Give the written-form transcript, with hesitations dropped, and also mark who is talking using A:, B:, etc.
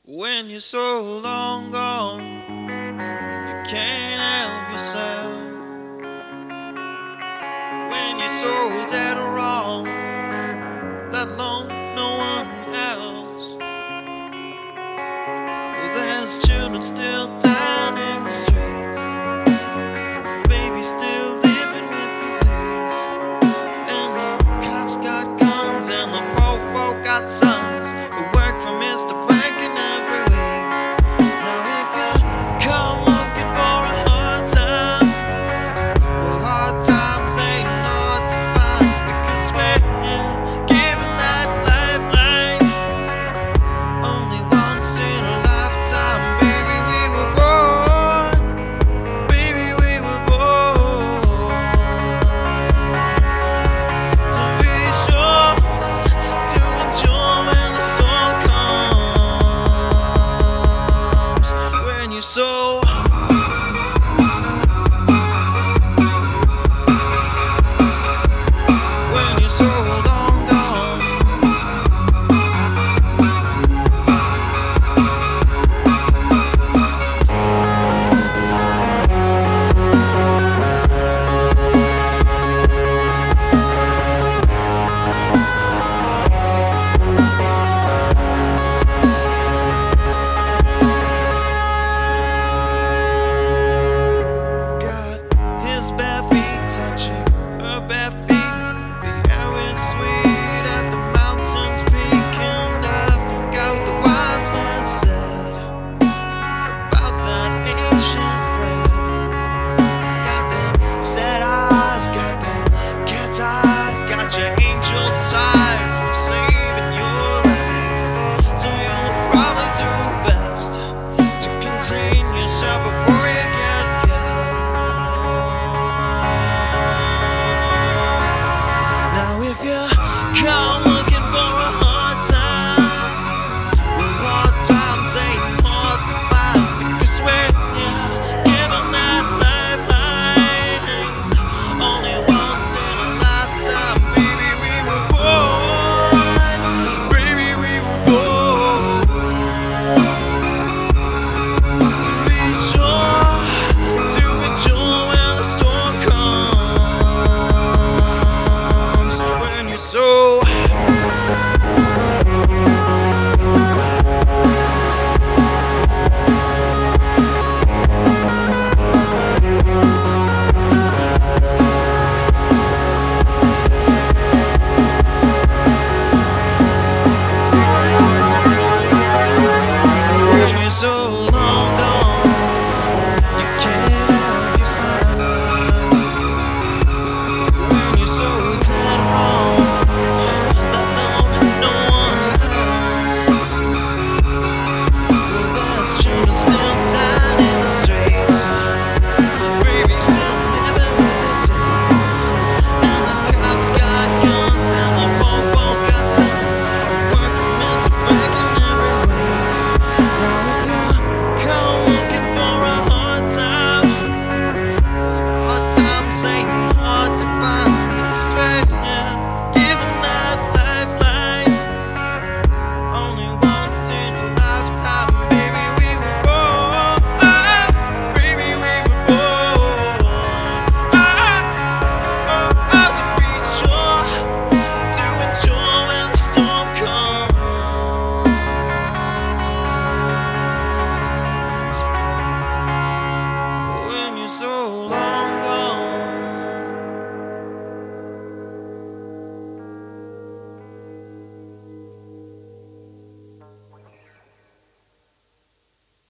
A: When you're so long gone, you can't help yourself. When you're so dead or wrong, let alone no one else. Well, there's children still dying in the streets, babies still living with disease, and the cops got guns and the poor folk got sons who work for Mr. Franken every week. Now if you come looking for a hard time, well, hard times ain't hard to find, because we're given that lifeline only once in a lifetime. Baby, we were born, baby, we were born to be sure to enjoy when the sun comes. When you're so long